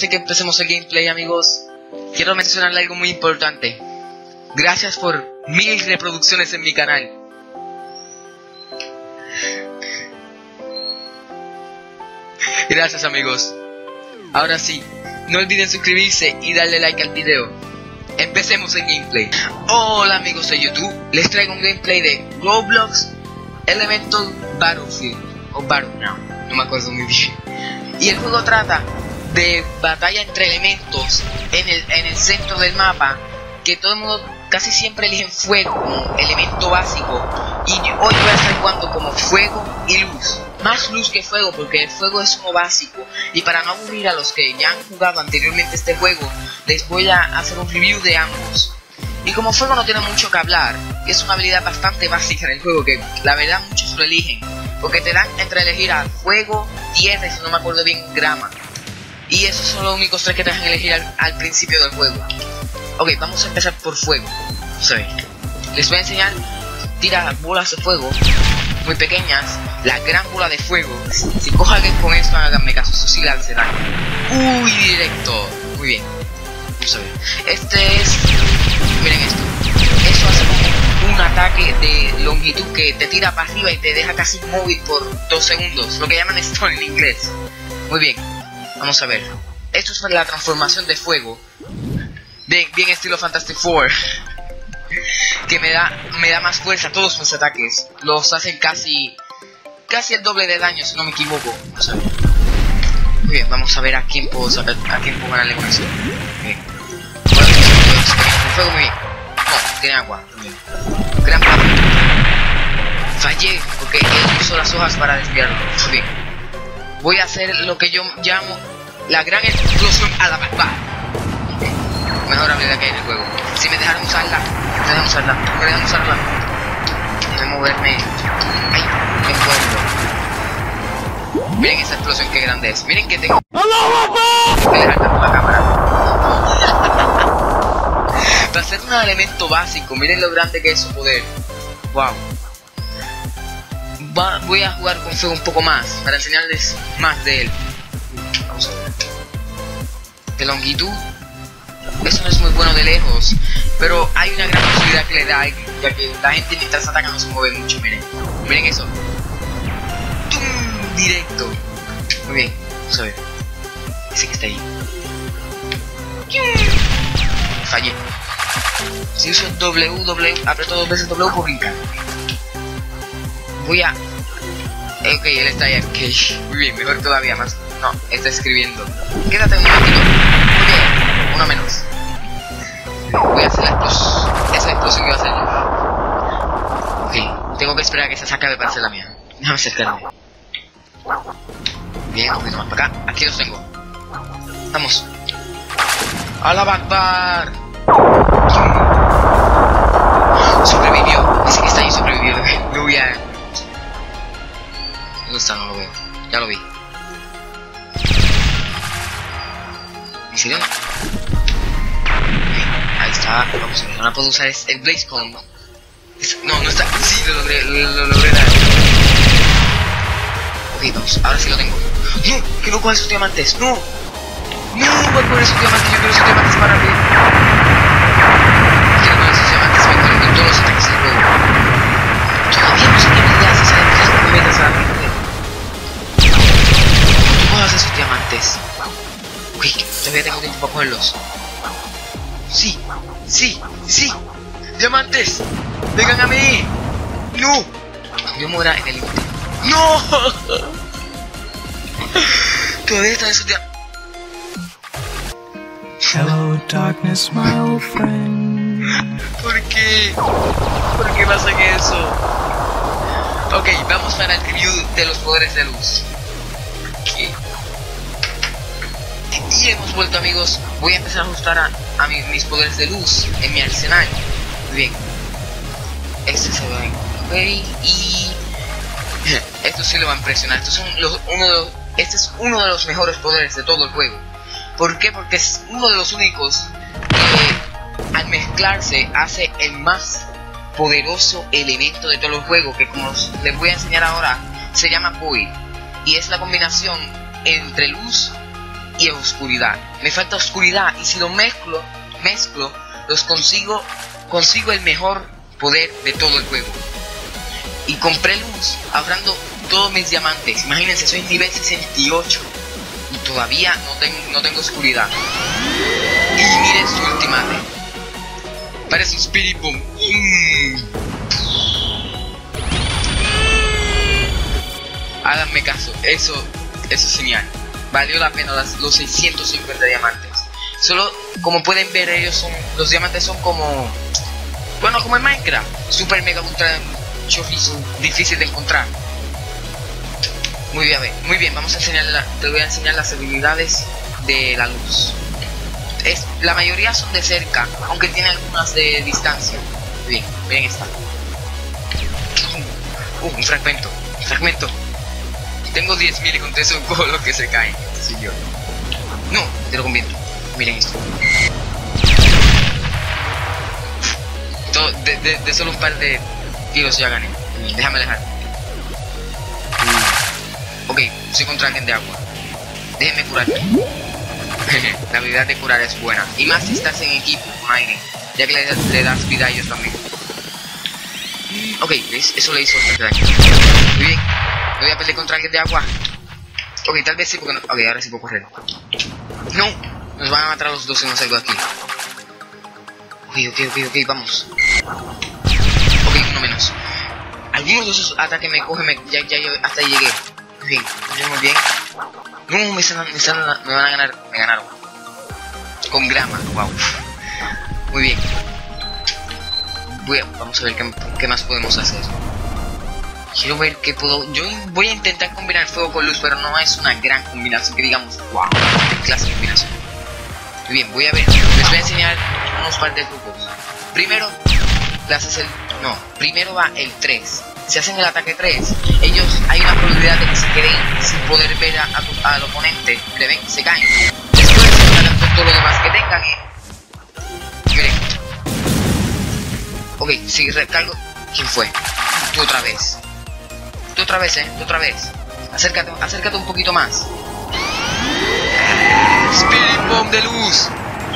de que empecemos el gameplay, amigos, quiero mencionarle algo muy importante. Gracias por 1000 reproducciones en mi canal. Gracias, amigos. Ahora sí, no olviden suscribirse y darle like al video. Empecemos el gameplay. Hola amigos de YouTube, les traigo un gameplay de Roblox Elemental Battlefield o Battleground, no me acuerdo muy bien. Y el juego trata de batalla entre elementos en el centro del mapa, que todo el mundo casi siempre eligen fuego como elemento básico, y hoy voy a estar jugando como fuego y luz. Más luz que fuego, porque el fuego es uno básico, y para no aburrir a los que ya han jugado anteriormente este juego, les voy a hacer un review de ambos. Y como fuego no tiene mucho que hablar, es una habilidad bastante básica en el juego que la verdad muchos lo eligen, porque te dan entre elegir a fuego, tierra y si no me acuerdo bien grama. Y esos son los únicos tres que te dejan elegir al principio del juego. Ok, vamos a empezar por fuego. Les voy a enseñar, tira bolas de fuego muy pequeñas, la gran bola de fuego. Si cojo a alguien con esto, háganme caso, eso sí le hace daño. Uy, directo. Muy bien. Vamos a ver. Este es... miren esto. Eso hace como un ataque de longitud que te tira para arriba y te deja casi inmóvil por 2 segundos. Lo que llaman stun en inglés. Muy bien. Vamos a ver. Esto es la transformación de fuego. Bien estilo Fantastic Four. Que me da más fuerza. Todos mis ataques los hacen casi el doble de daño, si no me equivoco. Vamos a ver. Muy bien, vamos a ver a quién puedo ganarle con eso. Bien. Bueno, el fuego muy bien. No, tiene agua también. Gran paso. Fallé porque él usó las hojas para desviarlo. Muy bien. Voy a hacer lo que yo llamo la gran explosión a la barba. Mejor habilidad que hay en el juego. Si me dejaron usarla, déjame usarla. Déjame moverme. Ay, qué fuerte. Miren esa explosión que grande es. Miren que tengo que dejar tanto la cámara. Para ser un elemento básico, miren lo grande que es su poder. Wow. Voy a jugar con fuego un poco más para enseñarles más de él. Vamos a ver. De longitud, eso no es muy bueno de lejos, pero hay una gran posibilidad que le da, ya que la gente mientras ataca no se mueve mucho. Miren eso. ¡Tum! Directo. Muy bien, vamos a ver. Ese que está ahí. Fallé. Si uso aprieto 2 veces W por brincar. Voy a... ok, él está ahí. Okay. Muy bien, mejor todavía más. No, está escribiendo. Quédate un momentito. Muy bien, uno menos. Voy a hacer esa explosión que va a hacer. Ok, tengo que esperar a que se acabe para hacer la mía. Déjame acercarme. Bien, un poquito más para acá. Aquí los tengo. Vamos. ¡Allahu Akbar! Sobrevivió. Ese que está ahí sobrevivió. Me voy a... ¿dónde está? No lo veo. Ya lo vi. ¿En serio? Ahí está. Vamos a ver. Ahora puedo usar el Blaze Cone. No está. Sí, lo logré dar. Ok, vamos. Ahora sí lo tengo. ¡No! ¡Que no coja esos diamantes! ¡No! ¡No! Voy a poner esos diamantes. Yo quiero esos diamantes para abrir. Quiero poner esos diamantes. Me ponen con todos los ataques del juego. Todavía no sé qué habilidad se sale de las metas a la gente. No cojas esos diamantes. Uy, todavía tengo tiempo para cogerlos. Sí. ¡Diamantes! ¡Vengan a mí! ¡No! Yo muera en el límite. ¡No! Todavía están esos diamantes. Hello darkness, my old friend. ¿Por qué? ¿Por qué me hacen eso? Ok, vamos para el review de los poderes de luz. ¿Qué? Y hemos vuelto, amigos. Voy a empezar a ajustar a mis poderes de luz en mi arsenal. Muy bien. Este se va a... ok, y... esto sí lo va a impresionar. Este es uno de los mejores poderes de todo el juego. ¿Por qué? Porque es uno de los únicos que al mezclarse hace el más poderoso elemento de todo el juego, que como les voy a enseñar ahora se llama Void, y es la combinación entre luz y oscuridad. Me falta oscuridad y si lo mezclo, consigo el mejor poder de todo el juego. Y compré luz ahorrando todos mis diamantes. Imagínense, soy nivel 68 y todavía no tengo oscuridad. Y miren su ultimate. Parece un Spirit Bomb. Háganme caso, eso es genial. Valió la pena los 650 diamantes. Solo, como pueden ver, los diamantes son como... Bueno, como en Minecraft. Super mega ultra chorizo, difícil de encontrar. Muy bien, vamos a te voy a enseñar las habilidades de la luz. La mayoría son de cerca, aunque tiene algunas de distancia. Bien, miren esta. Un fragmento. Tengo 10.000 y con eso cojo lo que se cae. Sí, yo. No, te lo convierto. Miren esto. De solo un par de tiros ya gané. Déjame dejar. Ok, soy contra alguien de agua. Déjenme curarme. La habilidad de curar es buena. Y más si estás en equipo con alguien, ya que le das vida a ellos también. Ok, ¿ves? Eso le hizo bastante daño. Muy bien. Voy a pelear contra alguien de agua. Ok, tal vez sí, porque no... Ok, ahora sí puedo correr. No, nos van a matar a los dos si no salgo de aquí. Ok, vamos. Ok, uno menos. Algunos de esos ataques me cogen, ya hasta ahí llegué. Muy bien. No, me van a ganar. Me ganaron. Con grama, wow. Muy bien. Vamos a ver qué más podemos hacer. Quiero ver qué puedo... Yo voy a intentar combinar fuego con luz, pero no es una gran combinación que digamos, wow, qué clase de combinación. Muy bien, voy a ver. Les voy a enseñar unos par de trucos. Primero, primero va el 3. Si hacen el ataque 3, hay una probabilidad de que se queden sin poder ver al oponente. ¿Le ven? Se caen. Después se atacan con todo lo demás que tengan y... Miren. Ok, si recargo... ¿Quién fue? Tú otra vez. Tú otra vez. Acércate un poquito más. Spirit Bomb de luz.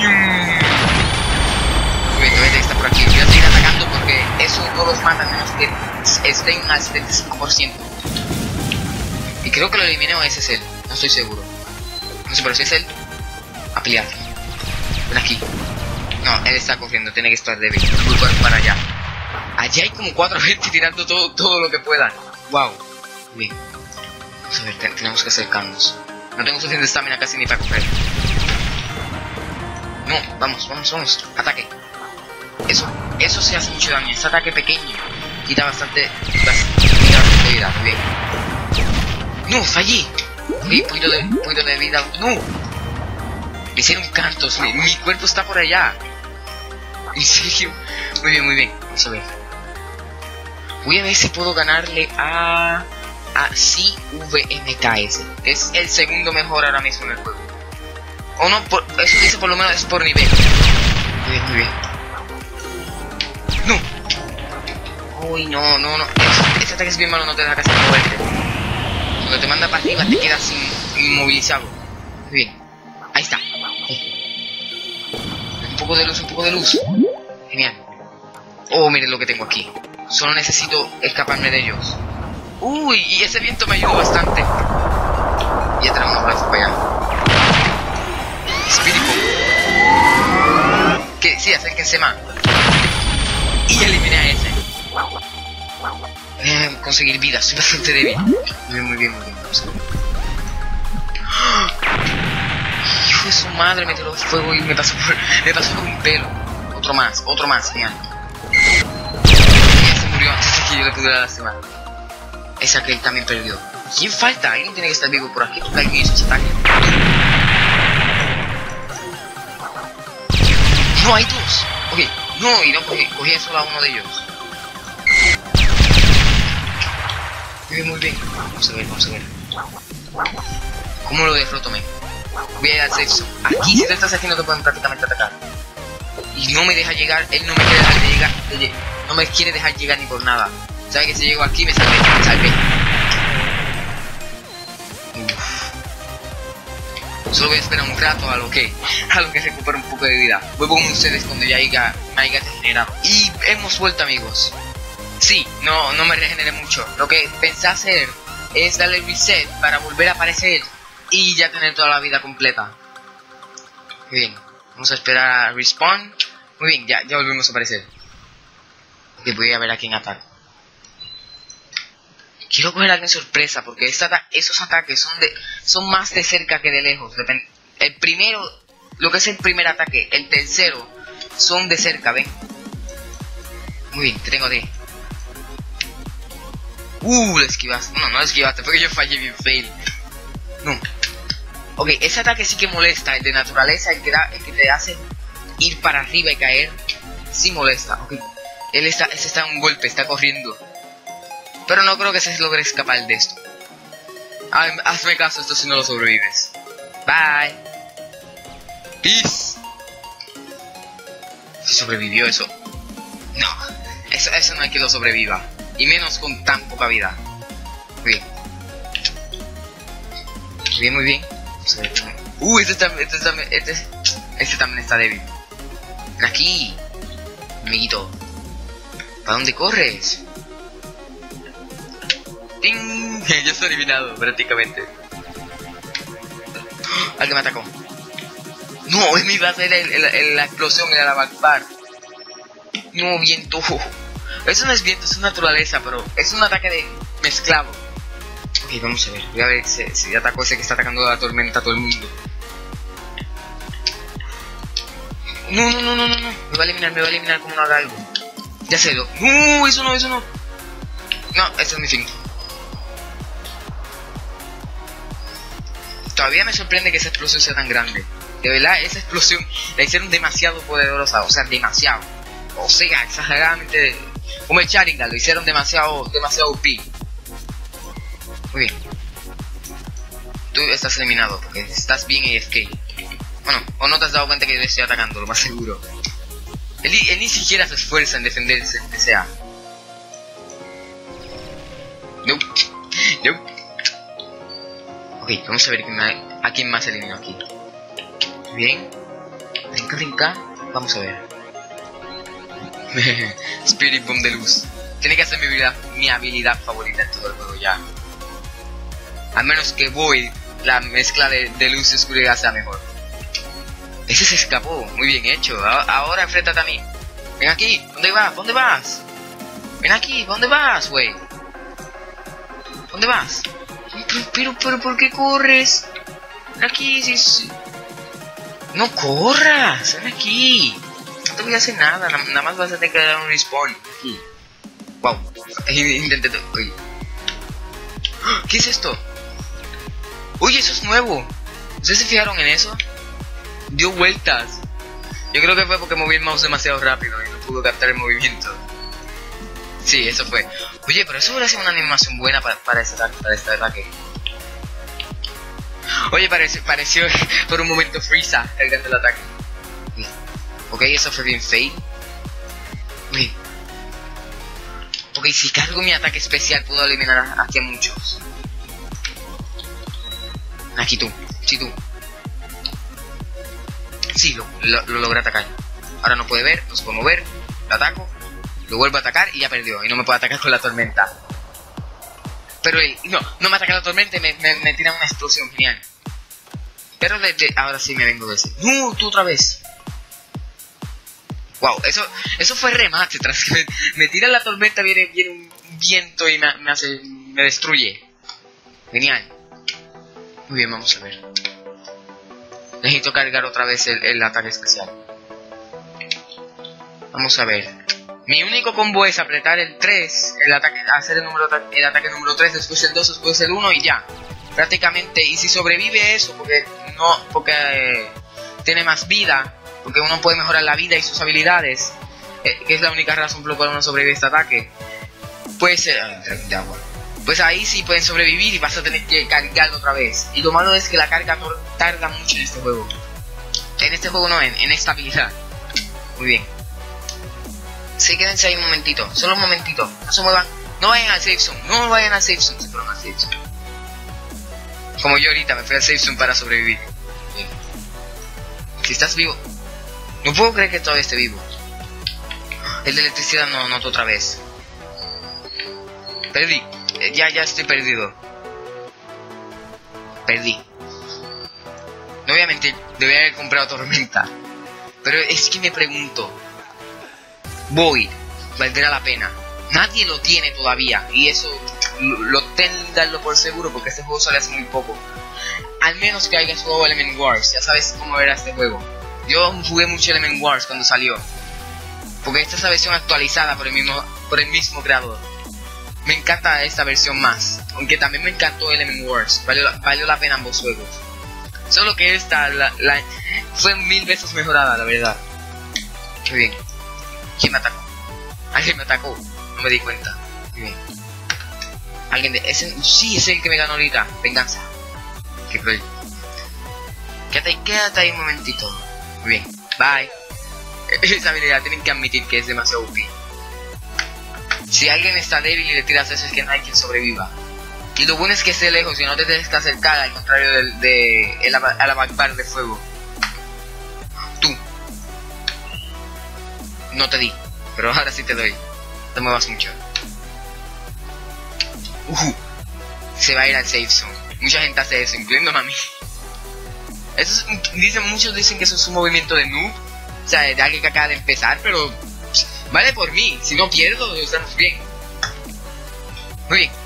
Vete que está por aquí. Voy a seguir atacando porque eso no los mata a menos que estén al 75%. Y creo que lo eliminé o ese es él. No estoy seguro. No sé, pero si es él, a pelear. Ven aquí. No, él está corriendo, tiene que estar débil. Voy para allá. Allí hay como 4 gente tirando todo lo que puedan. Wow. Bien. Vamos a ver, tenemos que acercarnos. No tengo suficiente estamina casi ni para coger. No, vamos. Ataque. Eso se hace mucho daño. Este ataque pequeño quita bastante vida. Muy bien. No, fallé. Punto de vida. No. Me hicieron cantos. Mi cuerpo está por allá. En serio. Muy bien. Vamos a ver. Voy a ver si puedo ganarle a CVMKS. Es el segundo mejor ahora mismo en el juego. O no, eso dice por lo menos es por nivel. Muy bien. No. Uy, no. Este ataque es bien malo, no te deja casi moverte. Cuando te manda para arriba te quedas inmovilizado. Muy bien. Ahí está. Un poco de luz. Genial. Oh, miren lo que tengo aquí. Solo necesito escaparme de ellos. Uy, y ese viento me ayudó bastante. Ya tenemos unos brazos para allá. Spirit Bomb. Que sí, acérquense más. Y eliminé a ese. Conseguir vida, soy bastante débil. Muy bien. Vamos a ver. Hijo de su madre, me tiró fuego y me pasó por un pelo. Otro más, genial. Ya se murió antes de que yo le pudiera lastimar. Ese aquel también perdió. ¿Quién falta? Alguien tiene que estar vivo por aquí. Porque alguien hizo ese ataque. No, hay dos. Ok, no, y no cogí solo a uno de ellos. Muy bien. Vamos a ver. ¿Cómo lo derroto, men? Voy a ir al sexo. Aquí, si tú estás aquí, no te pueden prácticamente atacar. Y no me deja llegar. Él no me quiere dejar llegar. No me quiere dejar llegar ni por nada. ¿Sabe que si llego aquí me salvé? Solo voy a esperar un rato a lo que recupere un poco de vida. Vuelvo con ustedes cuando ya me haya regenerado. Y hemos vuelto, amigos. Sí, no me regeneré mucho. Lo que pensé hacer es darle reset para volver a aparecer y ya tener toda la vida completa. Muy bien, vamos a esperar a respawn. Muy bien, ya volvemos a aparecer. Ok, voy a ver a quién ataca. Quiero coger a alguien sorpresa porque esos ataques son más de cerca que de lejos. El primero, lo que es el primer ataque, el tercero, son de cerca, ¿ven? Muy bien, te tengo a ti. Lo esquivaste. No lo esquivaste porque yo fallé bien fail. No. Ok, ese ataque sí que molesta, el de naturaleza, el que te hace ir para arriba y caer. Sí molesta, ok. Ese está en un golpe, está corriendo. Pero no creo que se logre escapar de esto. Hazme caso, esto si no lo sobrevives. Bye. Peace. ¿Sobrevivió eso? No, eso no hay que lo sobreviva. Y menos con tan poca vida. Muy bien. Muy bien. Este también está débil. Ven aquí, amiguito. ¿Para dónde corres? ¡Ting! Ya estoy eliminado prácticamente. Alguien me atacó. No, es mi base, la explosión, el Alabakbar. No, viento. Eso no es viento, es naturaleza, pero es un ataque de mezclado. Ok, vamos a ver. Voy a ver si atacó ese que está atacando la tormenta a todo el mundo. No. Me va a eliminar como no haga algo. Ya sé, no, eso no. No, ese es mi fin. Todavía me sorprende que esa explosión sea tan grande. De verdad, esa explosión la hicieron demasiado poderosa. O sea, demasiado. O sea, exageradamente. Como el Sharingan, lo hicieron demasiado OP. Muy bien. Tú estás eliminado porque estás bien AFK. Bueno, o no te has dado cuenta que yo te estoy atacando, lo más seguro. Él ni siquiera se esfuerza en defenderse, que sea. Nope. Ok, vamos a ver a quién más elimino aquí. Bien. Brinca. Vamos a ver. Spirit Bomb de luz. Tiene que ser mi habilidad favorita en todo el juego ya. A menos que Void, la mezcla de luz y oscuridad sea mejor. Ese se escapó, muy bien hecho. Ahora enfréntate a mí. Ven aquí, ¿dónde vas? Ven aquí, ¿dónde vas, güey? ¿Dónde vas? Pero, ¿por qué corres? Ven aquí, sí. No corras, ven aquí. No te voy a hacer nada, nada más vas a tener que dar un respawn. Aquí. Wow, intenté. Uy. ¿Qué es esto? Uy, eso es nuevo. ¿Ustedes se fijaron en eso? Dio vueltas. Yo creo que fue porque moví el mouse demasiado rápido y no pudo captar el movimiento. Sí, eso fue. Oye, pero eso hubiera sido una animación buena para este ataque. Oye, pareció por un momento Frieza cargando el ataque. Ok, eso fue bien fail. Uy. Ok, si cargo mi ataque especial puedo eliminar aquí a muchos. Aquí tú, sí tú. Sí, lo logré atacar. Ahora no puede ver, no se puede mover. Lo ataco, lo vuelvo a atacar y ya perdió. Y no me puede atacar con la tormenta. Pero él, no me ataca la tormenta y me tira una explosión genial. Pero ahora sí me vengo de ese. ¡No! ¡Tú otra vez! Wow, eso fue remate. Tras que me tira la tormenta viene un viento y me destruye. Genial. Muy bien, vamos a ver. Necesito cargar otra vez el ataque especial. Vamos a ver. Mi único combo es apretar el 3, hacer el ataque número 3, después el 2, después el 1 y ya. Prácticamente, y si sobrevive eso, porque tiene más vida, porque uno puede mejorar la vida y sus habilidades, que es la única razón por la cual uno sobrevive a este ataque, pues ahí sí pueden sobrevivir y vas a tener que cargarlo otra vez. Y lo malo es que la carga tarda mucho en este juego. En este juego no, en esta habilidad. Muy bien. Sí, quédense ahí un momentito, solo un momentito. No se muevan, no vayan al safe zone, no vayan al safe zone, se fueron al safe zone. Como yo ahorita me fui al safe zone para sobrevivir. Si estás vivo. No puedo creer que todavía esté vivo. El de electricidad no noto otra vez. Perdí. Ya estoy perdido. Perdí. No voy a mentir, debería haber comprado tormenta. Pero es que me pregunto, ¿valdrá la pena? Nadie lo tiene todavía. Y eso lo darlo por seguro, porque este juego sale hace muy poco. Al menos que hayas jugado Element Wars. Ya sabes cómo era este juego. Yo jugué mucho Element Wars cuando salió, porque esta es la versión actualizada por el mismo creador. Me encanta esta versión más, aunque también me encantó Element Wars. Valió la pena ambos juegos. Solo que esta fue 1000 veces mejorada, la verdad. Qué bien. ¿Quién me atacó? Alguien me atacó. No me di cuenta. Muy bien. Sí, es el que me ganó ahorita. Venganza. Qué cruel. Quédate ahí un momentito. Muy bien. Bye. Esa habilidad tienen que admitir que es demasiado OP. Si alguien está débil y le tiras eso, es que no hay quien sobreviva. Y lo bueno es que esté lejos y no te tienes que acercar, al contrario a la backbar de fuego. Tú. No te di, pero ahora sí te doy. Te muevas mucho. Se va a ir al safe zone. Mucha gente hace eso, incluyéndome a mí. Muchos dicen que eso es un movimiento de noob. O sea, de alguien que acaba de empezar, pero vale por mí. Si no pierdo, estamos bien. Muy bien.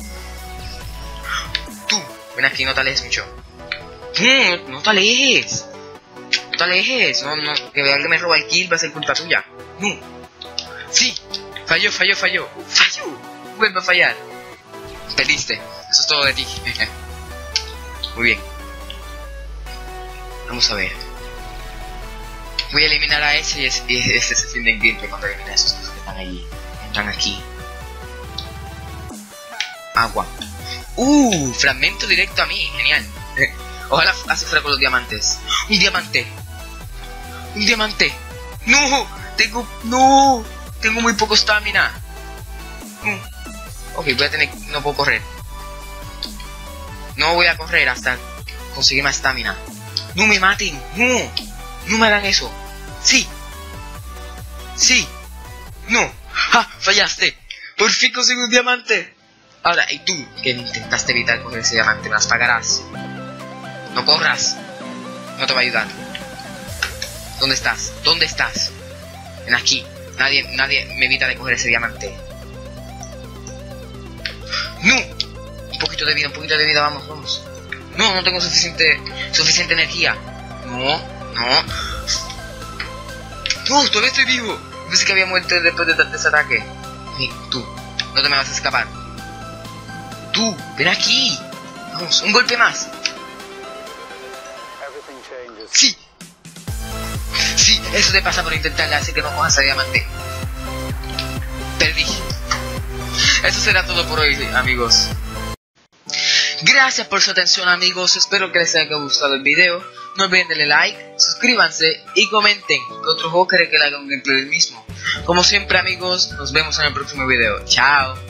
Tú, ven aquí, no te alejes mucho. No te alejes. No te alejes. No, que alguien me roba el kill, va a ser culpa tuya. No. Sí. Falló. Vuelve a fallar. Perdiste. Eso es todo de ti. Muy bien. Vamos a ver. Voy a eliminar a ese y ese es el fin del gameplay cuando elimine a esos que están ahí. Entran aquí. Agua. Fragmento directo a mí. Genial. Ojalá así fuera con los diamantes. Un diamante. No. Tengo muy poco estamina. Ok, no puedo correr. No voy a correr hasta conseguir más estamina. No me maten. No me hagan eso. Sí. No. Fallaste. Por fin conseguí un diamante. Ahora, y tú, que intentaste evitar coger ese diamante, me las pagarás. No corras. No te va a ayudar. ¿Dónde estás? Ven aquí. Nadie me evita de coger ese diamante. ¡No! Un poquito de vida, vamos. No tengo suficiente energía. No, todavía estoy vivo. Pensé que había muerto después de ese ataque. Tú, no te me vas a escapar. Tú, ven aquí. Vamos, un golpe más. Sí, eso te pasa por intentarle hacer que no cojas ese diamante. Perdí. Eso será todo por hoy, amigos. Gracias por su atención, amigos. Espero que les haya gustado el video. No olviden darle like, suscríbanse y comenten que otro juego quiere que le haga un gameplay del mismo. Como siempre, amigos, nos vemos en el próximo video. Chao.